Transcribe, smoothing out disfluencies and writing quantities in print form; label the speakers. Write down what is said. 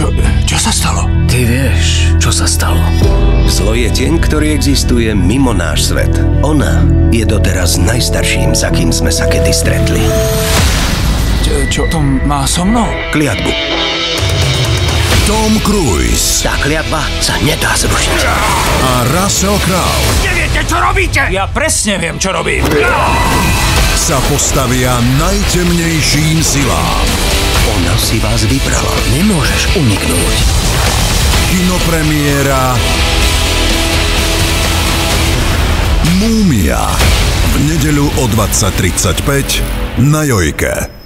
Speaker 1: Čo sa stalo?
Speaker 2: Ty vieš, čo sa stalo.
Speaker 3: Zlo je tieň, ktorý existuje mimo náš svet. Ona je doteraz najstarším, za kým sme sa kedy stretli.
Speaker 1: Čo to má so mnou?
Speaker 3: Kliatbu.
Speaker 4: Tom Cruise
Speaker 3: Tá kliatba sa nedá zrušiť.
Speaker 4: a Russell Crowe
Speaker 1: Neviete, čo robíte? Ja presne viem, čo robím.
Speaker 4: sa postavia najtemnejším silám.
Speaker 3: Ona si vás vybrala.
Speaker 2: Nemôžeš uniknúť.
Speaker 4: Kinopremiéra Múmia v nedeľu o 20:35 na Jojke.